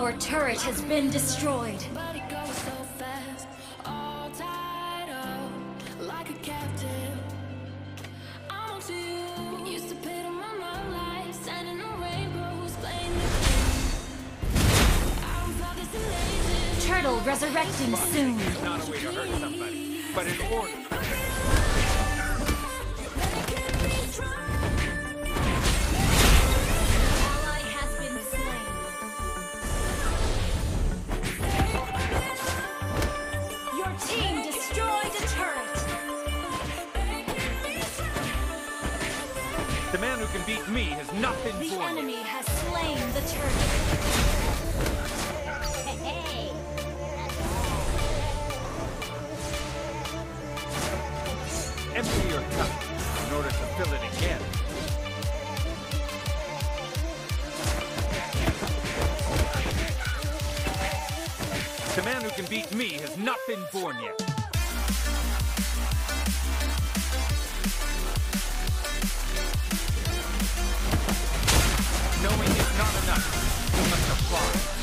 Our turret has been destroyed. Body goes so fast, all tied up like a captive. I'm on to you. Used to pit on my life, standing on rainbows, playing the game. I was all this amazing. Turtle resurrecting soon. It's not a way to hurt somebody, but in order. Ally has been slain. Your team destroyed a turret. The man who can beat me has not been The born. enemy has slain the turret. Empty your cup in order to fill it again. The man who can beat me has not been born yet. Knowing is not enough. You must apply.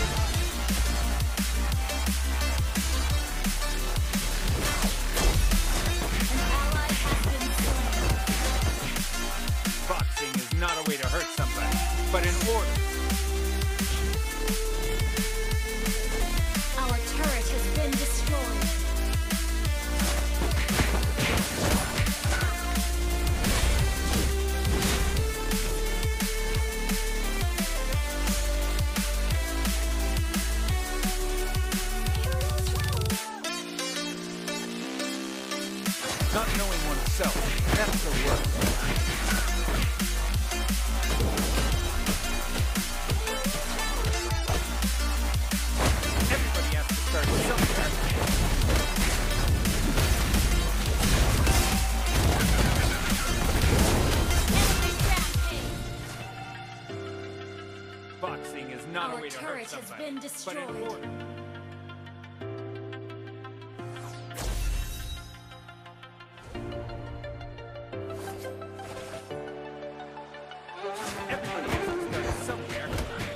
Boxing is not a way to hurt somebody, but in order. Our turret has been destroyed. Not knowing oneself, that's the worst. Everybody has to start somewhere. Boxing is not Our a way to hurt turret has somebody, been but destroyed. in order. Everybody has to start somewhere.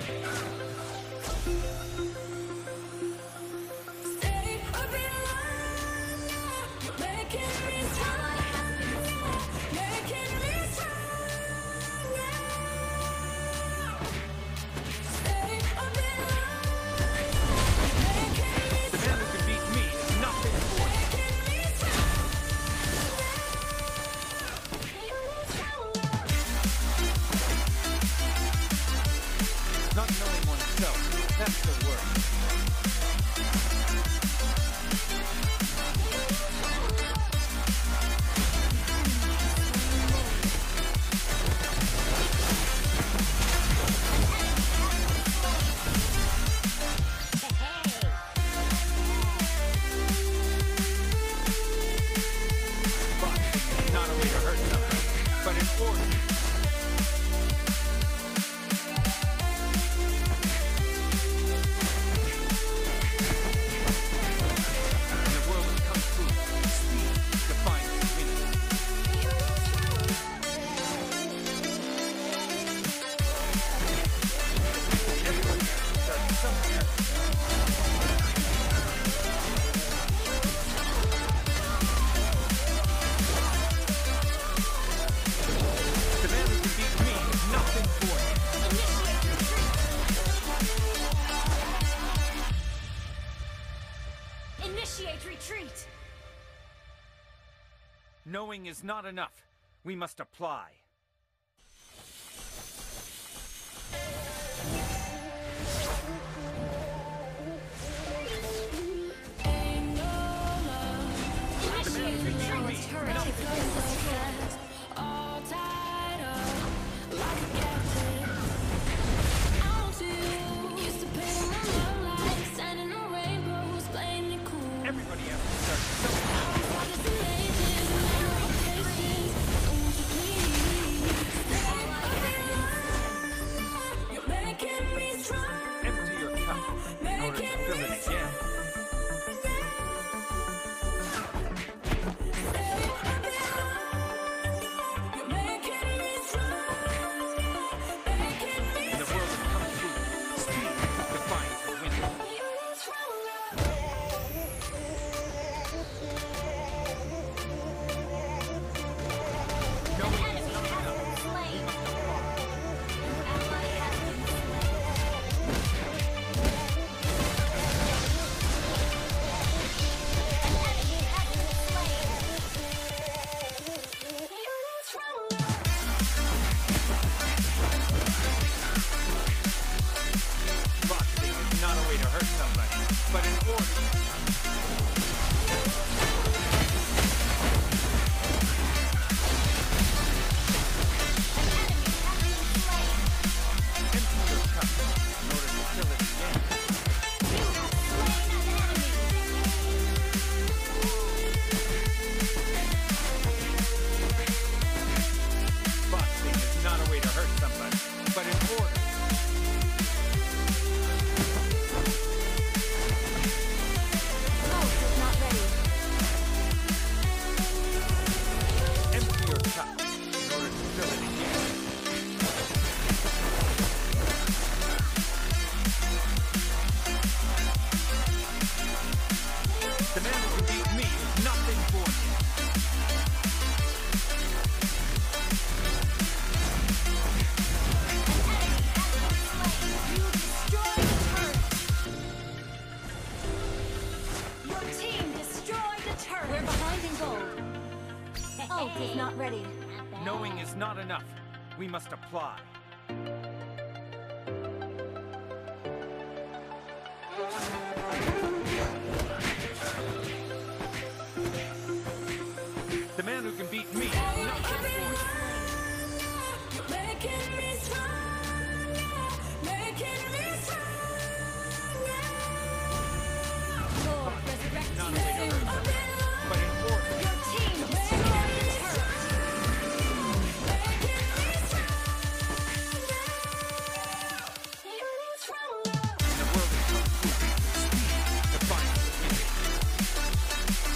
Stay up in line, making me strong, making me strong now. Stay up in line, making me The man who can beat me has not been born. Not knowing oneself, that's the worst. Boxing is not a way to hurt somebody, but in order. In a world of kung fu, speed defines winning. Everybody has to start somewhere. The man who can beat me has not been born yet. Initiate retreat. Knowing is not enough. We must apply. Initiate retreat. Our turret has been destroyed. all tied up like a captive. I'm on to you. Used to pit on my life, standing on rainbows, playing it cool. Everybody has to start somewhere. I was all this amazing, patience. I want you please. but in order. Empty your cup in order to fill it again. Boxing is not a way to hurt somebody, but in order. Empty your cup in order to fill it again. The man who can beat me is nothing for me. Your team destroyed a turret. We're behind in gold. Ult is not ready. Knowing is not enough. We must apply. The man who can beat me is nothing for me. Lord, resurrect Not you a way to soon. hurt somebody, but in order. Your team destroyed a turret. In the world of kung fu, speed defines the winner.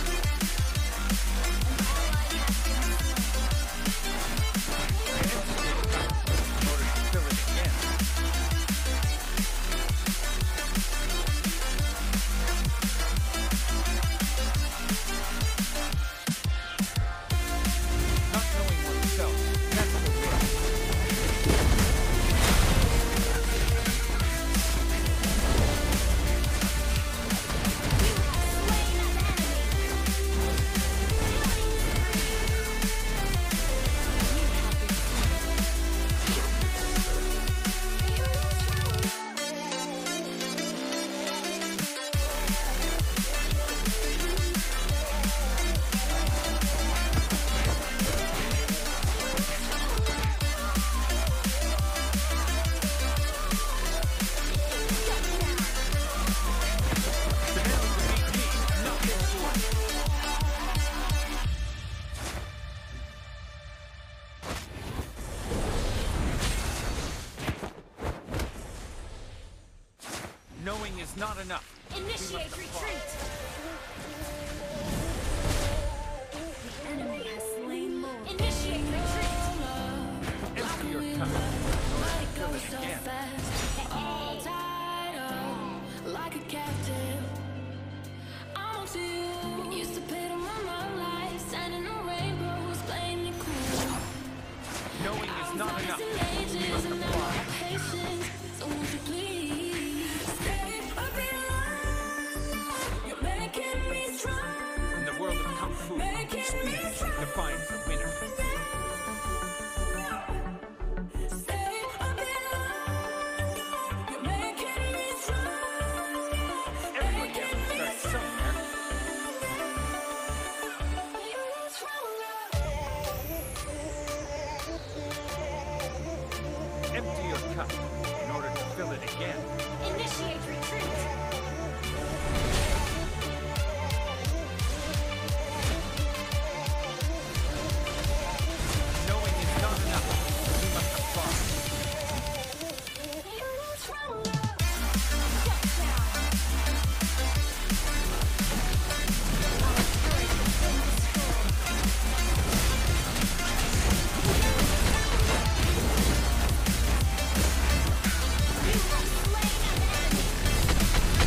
Empty your cup in order to fill it again. Not knowing oneself, that's the way. The man who can beat me is nothing for me. Knowing is not enough. Initiate retreat. The enemy has slain Lord. Initiate retreat. Empty your cup in order to fill it again. All tied up like a captive. I'm on to you. Used to pay to my life, standing on rainbows, playing it cool. Knowing is not enough. We We must apply. patience, so won't you please stay a bit longer? You're making me strong. In the world of kung fu, speed defines the winner. Stay a bit longer. You're making me strong. Everyone has to start somewhere. Empty your cup in order to fill it again. Initiate retreat. Knowing is not enough. We must apply. Shut down. You have slain an enemy.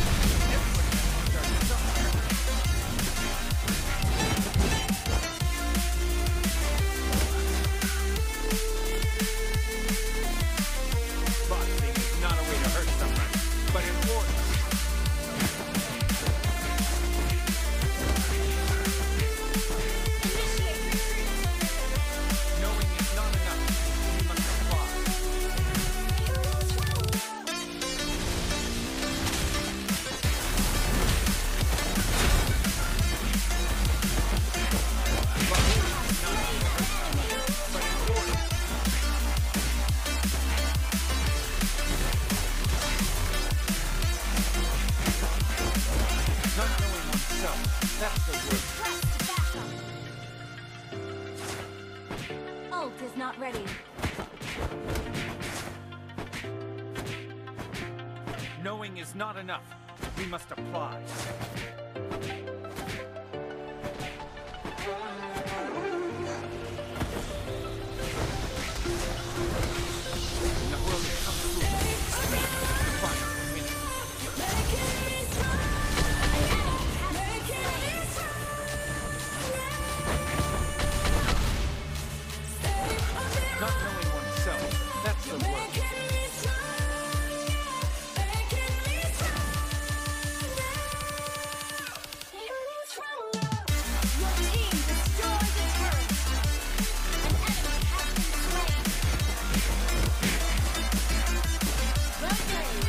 Knowing is not enough. We must apply. In the world of Kung Fu, speed defines winning. Not knowing oneself, that's the worst. Your team destroyed the turret. An enemy has been slain. Well played.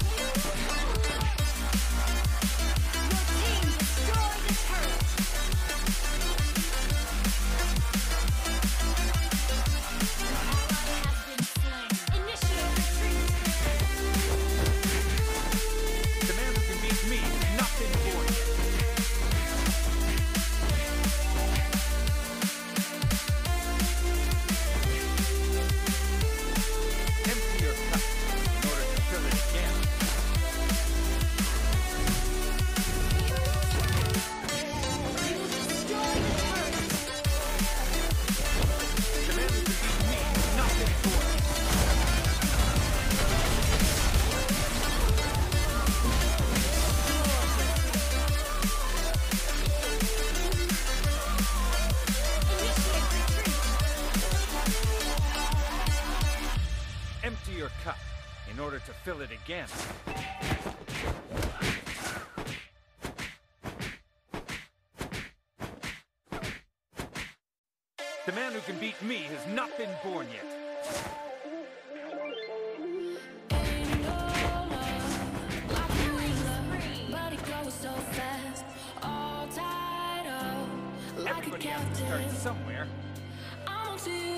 Your team destroyed the turret. An ally has been slain. Initiate retreat. The man who can beat me has not been born yet. Empty your cup in order to fill it again. You destroyed the turret. The man who can beat me has not been born yet. Initiate retreat. Empty your cup in order to fill it again. The man who can beat me has not been born yet. Ain't no love like killing love, but it goes so fast. All tied up like a Everybody has to start captive. somewhere. I want you.